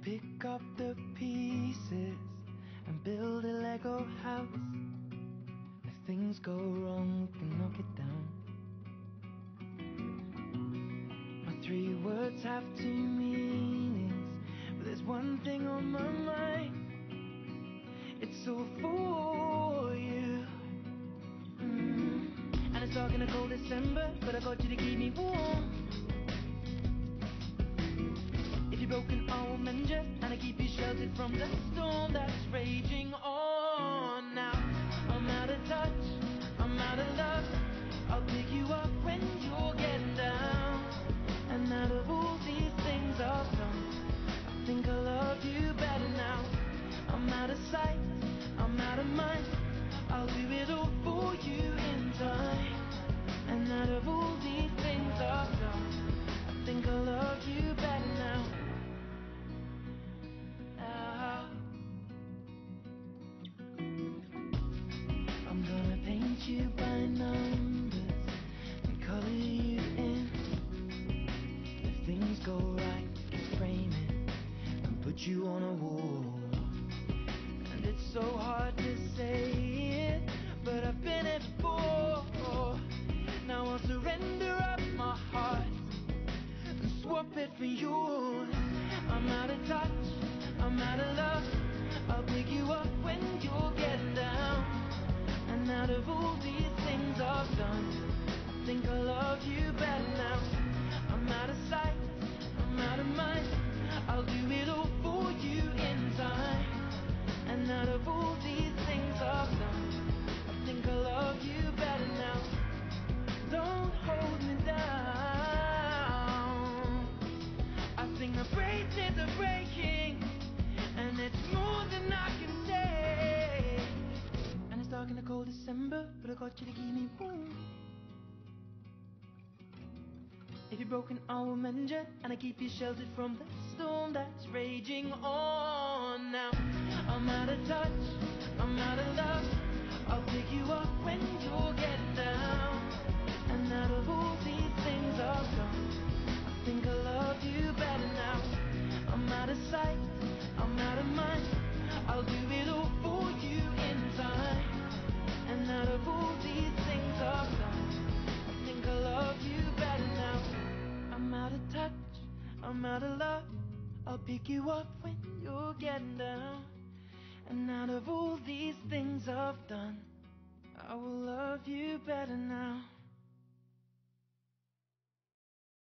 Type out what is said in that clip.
pick up the pieces and build a Lego house. If things go wrong, we can knock it down. My 3 words have 2 meanings, but there's one thing on my mind. It's all for you. And it's dark in a cold December, but I got you to keep me warm. If you're broken, I will mend you, and I keep you sheltered from the storm that's raging on. Now I'm out of touch, I'm out of love. I'll pick you up when you're getting down. And out of all these things I've done, I think I love you better now. I'm out of sight, I'm out of mind. I'll do it all for you in time. And out of all these things I've done, I think I love you better now. I'm gonna paint you by numbers and color you in. If things go right, just frame it and put you on a wall. And it's so hard to say it, but I've been it before. Now I'll surrender up my heart and swap it for yours. I'm out of touch, I'm out of love. I'll pick you up when you're getting down. And out of all these things I've done, I think I love you better now. I'm out of sight, I'm out of mind. I'll do it all for you in time. And out of all these things I've done, I think I love you better now. Don't hold me down. I think the bracelets are breaking, and it's more than I can take. And it's dark in a cold December, but I got you to keep me warm. If you're broken, I will mend you, and I keep you sheltered from the storm that's raging on. Now I'm out of touch, I'm out of love. I'll pick you up when you're getting down. And out of all these things I've done, I think I love you better now. I'm out of sight, I'm out of mind. I'll do it all for you in time. And out of all these things I've done, I think I love you better now. I'm out of touch, I'm out of love. I'll pick you up when you're getting down. And out of all these things I've done, I will love you better now.